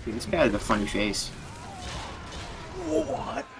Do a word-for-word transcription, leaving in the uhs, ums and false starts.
Dude, this guy has a funny face. What?